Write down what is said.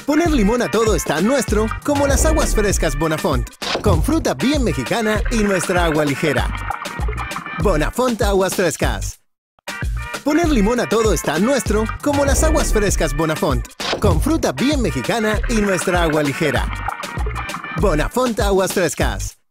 Poner limón a todo es tan nuestro como las aguas frescas Bonafont, con fruta bien mexicana y nuestra agua ligera. Bonafont Aguas Frescas. Poner limón a todo es tan nuestro como las aguas frescas Bonafont, con fruta bien mexicana y nuestra agua ligera. Bonafont Aguas Frescas.